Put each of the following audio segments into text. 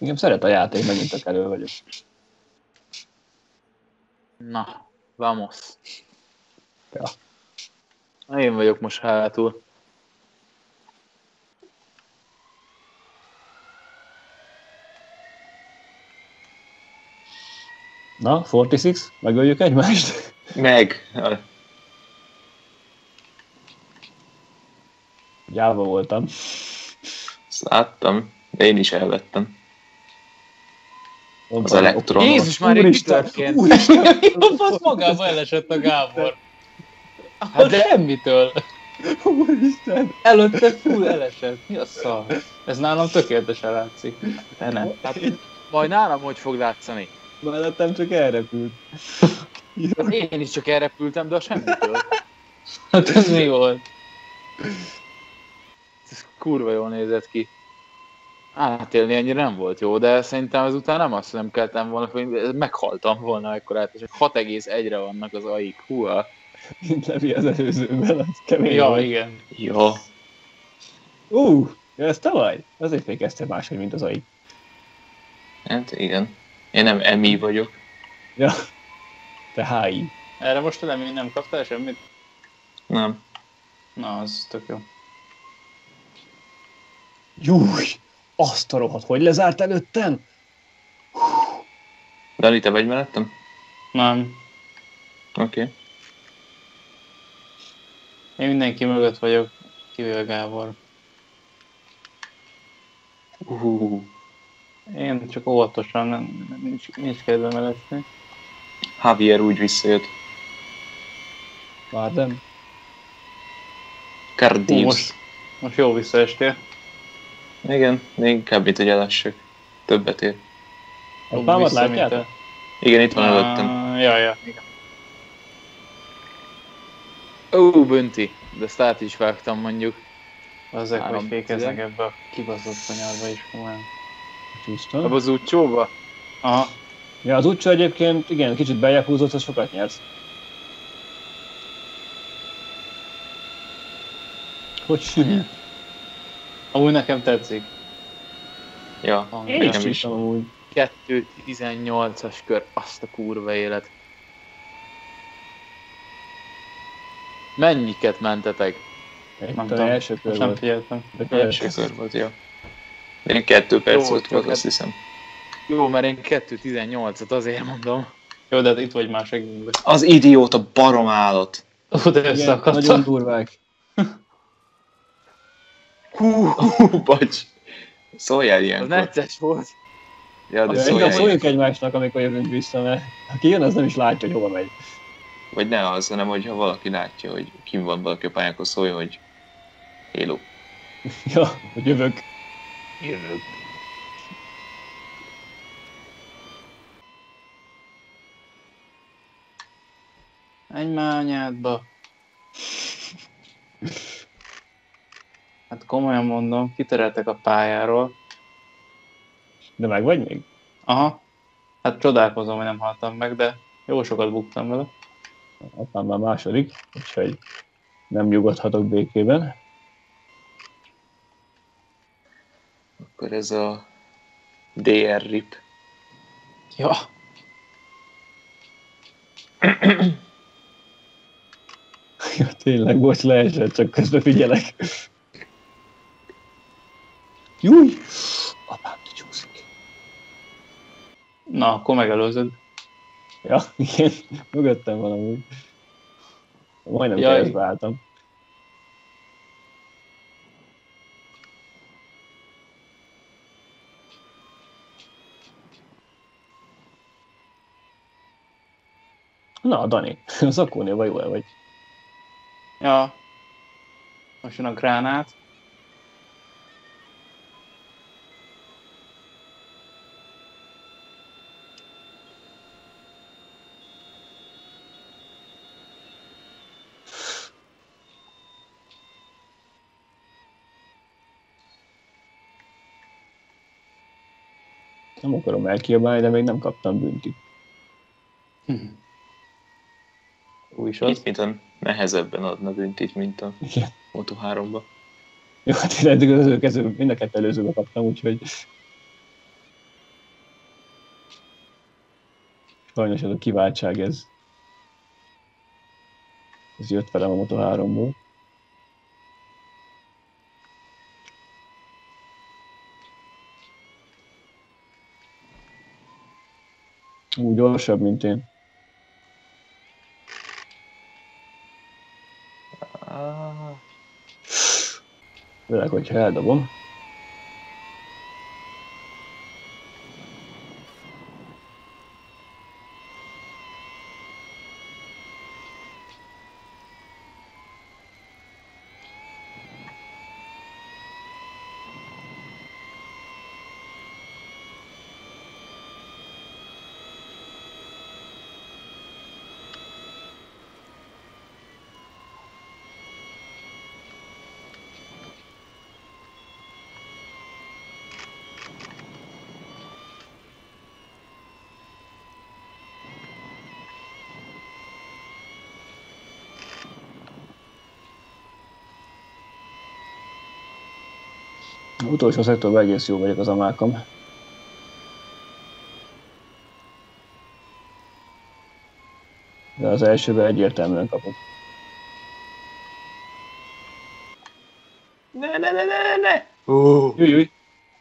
Engem szeret a játék, megint tök elő vagyok. Na, vamos. Ja. Én vagyok most hátul. Na, 46, megöljük egymást? Meg! Gyáva voltam. Ezt láttam, de én is elvettem. Az Hoppa, elektron. Jézus már, mi történt? A fasz magába elesett a Gábor. Hát de semmitől. Úristen! Előtte full elesett. Mi a szar? Ez nálam tökéletesen látszik. De nem. Hát, majd nálam hogy fog látszani? Mellettem csak elrepült. Én is csak elrepültem, de a semmitől. Hát ez mi volt? Ez kurva jól nézett ki. Átélni ennyire nem volt jó, de szerintem ezután nem azt nem kellettem volna, hogy meghaltam volna ekkorát, és 6,1-re vannak az AI-k. Húha. Mint Levi az előzőben, az kemény Ja, volt. igen. Jó. Ez te vagy? Azért fékeztél máshogy, mint az AI. Hát igen. Én nem Emi vagyok. Ja. Te HI. Erre most nem kaptál semmit? Nem. Na, az tök jó. Júj! Azt a rohadt, hogy lezárt előttem? Dani, te vagy mellettem? Nem. Oké. Én mindenki mögött vagyok, kivéve Gábor. Én csak óvatosan, nincs kedvem elesni. Javier úgy visszajött. Vártam. Cardius. Most jó visszaestél. Igen, még inkább itt, hogy elessek. Többet ér. A pámat látjátok? Igen, itt van előttem. Ja, igen. Ó, Bönti, de ezt át is vágtam mondjuk. Azok, hogy fékeznek ebbe a kibaszott kanyarba is komolyan. Csúsztam. Abba az útcsóba? Aha. Ja, az útcsó egyébként, igen, kicsit beljebb húzott, az sokat nyersz. Hogy sűrű? Amúgy nekem tetszik. Ja, Én nekem is amúgy. 2.18-as kör, azt a kurva élet. Mennyiket mentetek? Nem tudom, első kör nem volt. figyeltem. első kör volt, ja. Én 2 perc Jó, volt, azt hiszem. Jó, mert én 2.18-at azért mondom. Jó, de hát itt vagy már segítve. Az idióta barom állat. Ó, de Igen, összeakadtam. nagyon durvák. Hú, bocs. Szóljál Az ilyenkor. necces volt. Ja, de Inkább szóljál szóljunk egymásnak, amikor jövünk vissza, mert aki jön, az nem is látja, hogy hova megy. Vagy ne az, hanem hogyha valaki látja, hogy kim van valaki a pályán, akkor szólja, hogy hello. Ja, hogy jövök. Jövök. Menj már anyádba. Hát komolyan mondom, kitereltek a pályáról. De meg vagy még? Aha. Hát csodálkozom, hogy nem haltam meg, de jó sokat buktam vele. Apám már második, úgyhogy nem nyugodhatok békében. Akkor ez a DR RIP. Ja. Ja, tényleg, bocs, leesett, csak közben figyelek. Júj! Apám kicsúszik. Na, akkor megelőzöd. Ja, igen, mögöttem van amúgy. Majdnem Jaj. keresztbe álltam. Na, Dani, az akkónél jól vagy. Ja. Most jön a gránát. Nem akarom elkiabálni, de még nem kaptam büntit. Új is Itt az. mint nehezebben adna büntit, mint a Igen. Moto3-ba. Jó, hát én eddig az előkező, mind a kettő előzőbe kaptam, úgyhogy... Sajnos ez a kiváltság, ez jött velem a Moto3-ból. Úgy gyorsabb, mint én. Főleg, hogyha eldobom. Az utolsó szektorban egész jó vagyok az amákom. De az elsőben egyértelműen kapok. Ne! Júj.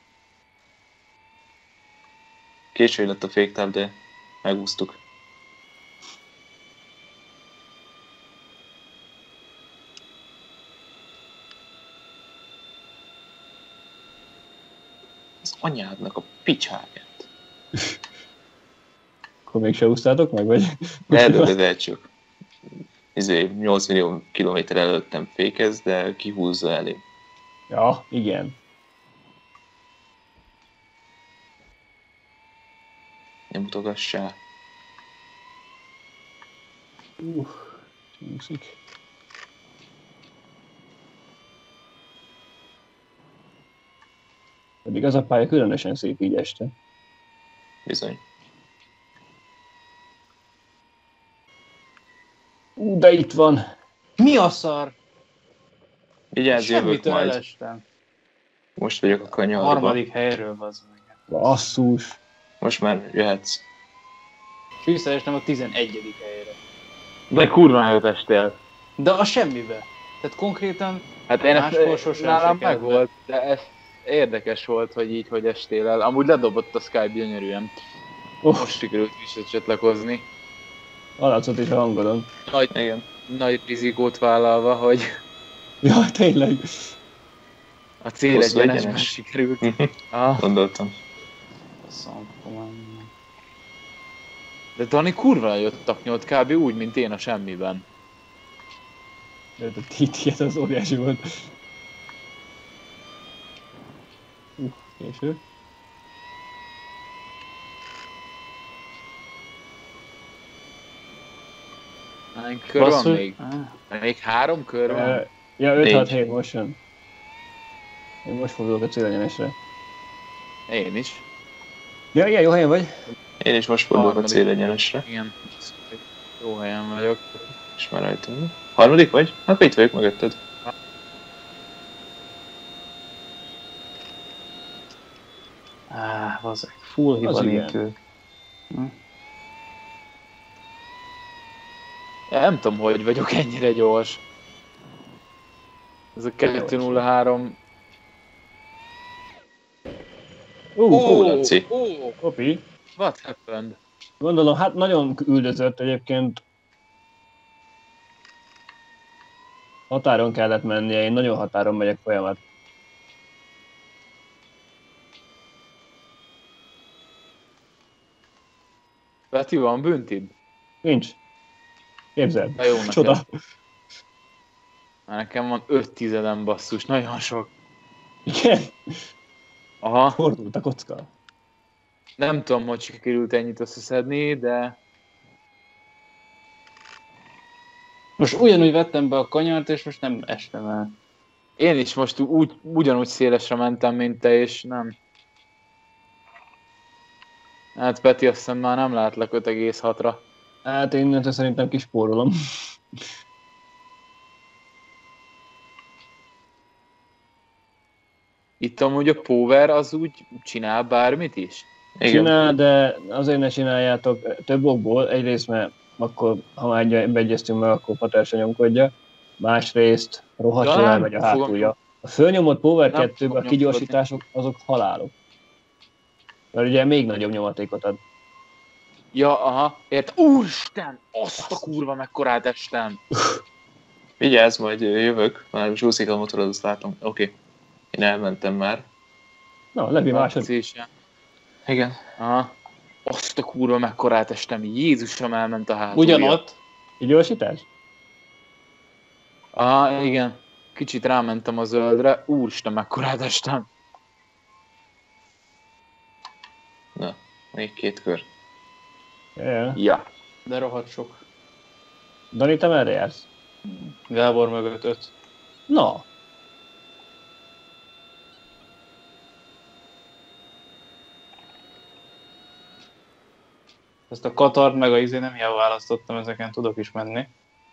Késő lett a féktáp, de megúsztuk. Az anyádnak a picsáját. Akkor mégse úsztátok meg, vagy? De csak. 8 millió kilométer előttem fékez, de kihúzza elé. Ja, igen. Nem mutogassál. Csúszik. Pedig az a pálya különösen szép így este. Bizony. De itt van. Mi a szar? Vigyázz, jövök Semmitől majd. elestem. Most vagyok a A kanyarban. harmadik helyről bazd meg. Basszus. Most már jöhetsz. És visszaestem a 11. helyre. De kurva nagyot estél. De a semmibe. Tehát konkrétan Hát én máskor sosem nálam se kellett meg volt, de ez érdekes volt, hogy így, hogy estél el. Amúgy ledobott a Skype gyönyörűen. Most sikerült visszacsatlakozni. Hallatszott is a hangodon. Igen. Nagy rizikót vállalva, hogy Ja, tényleg. a cél Hosszú egyenesben egyenes. sikerült. Ah, Gondoltam. Faszom, komolyan. de Dani kurva nagyot taknyolt kb. Úgy, mint én a semmiben. De a TT az óriási volt. Késő. Hány kör van Basszus. még? Még 3 kör van? Ja, 5-6 Négy. hét most jön. Én most fordulok a célegyenesre. Én is. Ja, igen, jó helyen vagy. Én is most fordulok a Harmadik. célegyenesre. Igen. Jó helyen vagyok. És már rajtam. Harmadik vagy? Hát itt vagyok mögötted. Bazeg, full hiba Az igen. nélkül. Nem tudom, hogy vagyok ennyire gyors. Ez a 203. Laci. Kopi. What happened? Gondolom, hát nagyon üldözött egyébként. Határon kellett mennie, én nagyon határon megyek folyamat. Peti, van büntid? Nincs. Képzeld. Na jó, nekem. Csoda. Már nekem van 5 tizedem basszus, nagyon sok. Igen. Aha, Fordult a kocka. nem tudom, hogy sikerült ennyit összeszedni, de Most ugyanúgy vettem be a kanyart, és most nem estem el. én is most ugyanúgy szélesre mentem, mint te, és nem. Hát Peti, azt hiszem már nem látlak 5,6-ra. Hát én innentől szerintem kispórolom. Itt amúgy a Power az úgy csinál bármit is? Igen. Csinál, de azért ne csináljátok több okból. Egyrészt, mert akkor, ha már beegyeztünk meg, akkor Paterse nyomkodja. Másrészt rohadt jól elmegy a hátulja. A fölnyomott Power Nem 2-ben a fogom kigyorsítások azok halálok. Mert ugye még nagyobb nyomatékot ad. Ja, aha, Úristen! Azt a kurva mekkorát estem! Vigyázz, majd jövök. Már zsúszik a motorod, azt látom. Oké. Én elmentem már. Na, Levi második. Szépen. Igen. Aha. Azt a kurva mekkorát estem. Jézusom, elment a hátulja. Ugyanott. Kigyorsítás? Aha, igen. Kicsit rámentem a zöldre. Úristen, mekkorát estem. Na, még 2 kör. Yeah. Ja. De rohadt sok. Dani, te merre jársz? Gábor mögött 5. Na, Ezt a Katart meg a nem ilyen választottam, ezeken tudok is menni.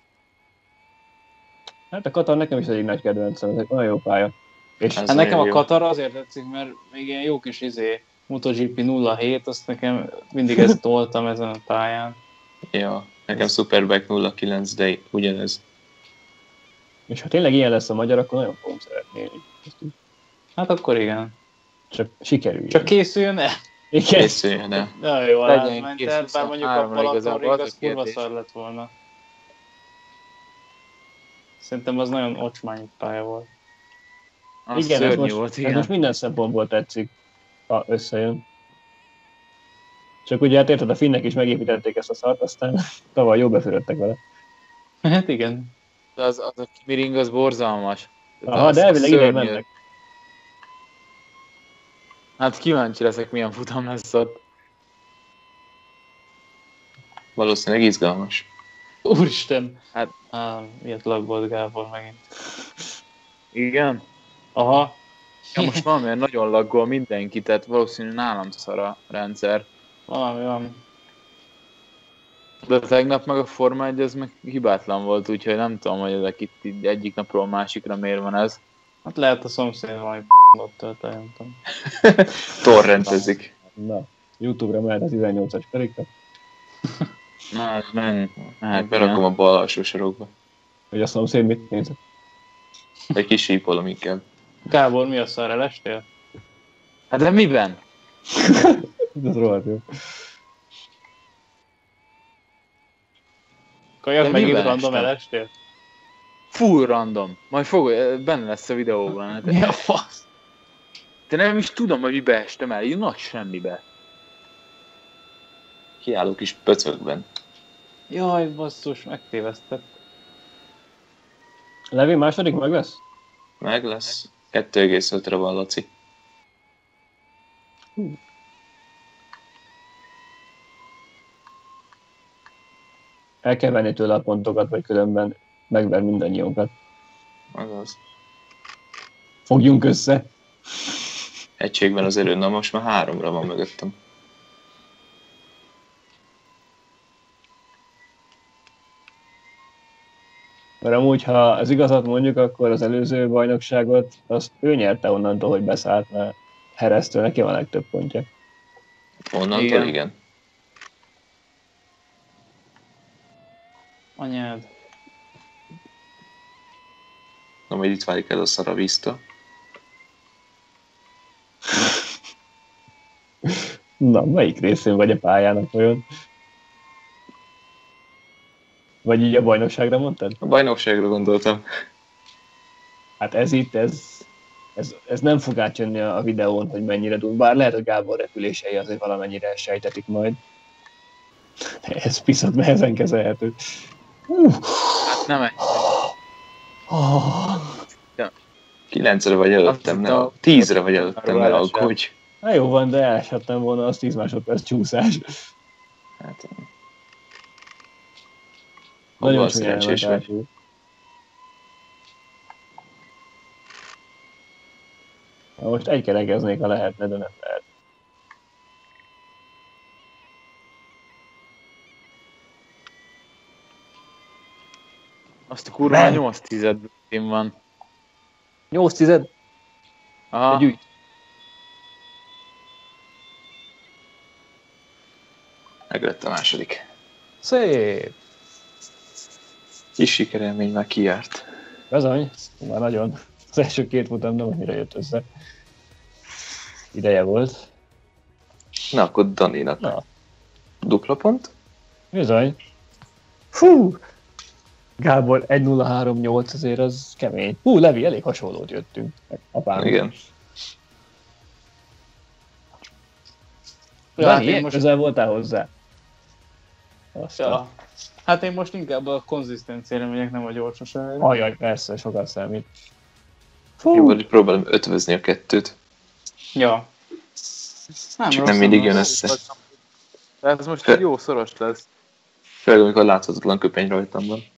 hát a Katar nekem is egyik nagy kedvencem, ez egy nagyon jó pálya. És Ez Hát nekem a jó. Katar azért tetszik, mert még ilyen jó kis MotoGP 07, azt nekem mindig ezt toltam ezen a pályán. Ja, nekem Superbike 09, de ugyanez. és ha tényleg ilyen lesz a magyar, akkor nagyon fogom szeretni. Hát akkor igen. Csak sikerüljön. Csak készüljön el. Igen. Készüljön el. Nagyon jó Legyen ment kész el, bár mondjuk a 23-ra igazából Balatonring az az a kurva kérdés. szar lett volna. Szerintem az nagyon ocsmány pálya volt. Az Igen, ez szörnyű most, volt, ez igen. most minden szempontból tetszik, ha összejön. Csak ugye hát érted, a finnek is megépítették ezt a szart, aztán tavaly jó befürödtek vele. Hát igen. De az a Kimiring az borzalmas. Tehát Aha, az de elvileg idén szörnyű. mennek. Hát kíváncsi leszek, milyen futam lesz ott. Valószínűleg izgalmas. Úristen! Hát- Miért laggolt Gábor megint. Igen? Aha. Ja, most valamilyen nagyon laggol mindenki, tehát valószínűleg nálam szar a rendszer. Valami van. De tegnap meg a Forma 1 az meg hibátlan volt, úgyhogy nem tudom, hogy ezek itt így egyik napról a másikra miért van ez. Hát lehet a szomszéd valami ott töltő, nem tudom. Torrentezik. Na, YouTube-ra mehet a 18-as karika, Na, hát menj. Hát Berakom a bal alsó sarokba. hogy a szomszéd mit néz. Egy kis sípolom inkább. Gábor, mi a szar, elestél? Hát de miben? Ez rohadt jó. Kajak De megint miben random estem? elestél? Full random. Majd fogod, benne lesz a videóban. Hát, Mi a fasz? de nem is tudom, hogy mibe estem el. Így nagy semmibe. Kiálló kis pöcökben. Jaj, basszus, megtévesztett. Levi második meg lesz? Meg lesz. 2,5-re van, Laci. El kell venni tőle a pontokat, vagy különben megver mindannyiunkat. Azaz. Fogjunk össze. Egységben az erő. Na most már 3-ra van mögöttem. Mert amúgy, ha az igazat mondjuk, akkor az előző bajnokságot, azt ő nyerte onnantól, hogy beszállt, mert Heresztől neki van a legtöbb pontja. Onnantól Igen. igen. Anyád. Na majd itt válik el a szar a víztől. Na, melyik részén vagy a pályának olyan? Vagy így a bajnokságra mondtad? A bajnokságra gondoltam. Hát ez itt, ez nem fog átjönni a videón, hogy mennyire tud. Bár lehet, hogy Gábor repülései azért valamennyire sejtetik majd. Ez piszok nehezen kezelhető. Hát nem egy. 9-re vagy előttem, Azt ne, 10-re vagy előttem, ne aggódj. Na jó van, de eleshettem volna, az 10 másodperc csúszás. Hát, Nagyon abban csúnyán szerencsés ment vagy. át. Na most egy kerekeznék, ha lehetne, de nem lehet. Azt a kurva Nem. 8 tized bőtén van. 8 tized? Aha. Gyűjt. Meglett a második. Szép! Kis sikerélmény már kijárt. Bizony, már nagyon. Az első 2 futam nem annyira jött össze. Ideje volt. Na, akkor Daninak. Na. Dupla pont. Bizony. Fú! Gábor 1-0-3-8 azért az kemény. Levi, elég hasonlót jöttünk. Apám. Igen. Ja, hát én most közel voltál hozzá. Aztán. Ja. Hát én most inkább a konzisztenciára megyek, nem a gyorsaságra. Ajaj, persze, sokat számít. Jó, hogy próbálom ötvözni a kettőt. Ja. Csak nem mindig jön össze. Ez most egy jó szoros lesz. Főleg, amikor láthatatlan köpeny rajtam van.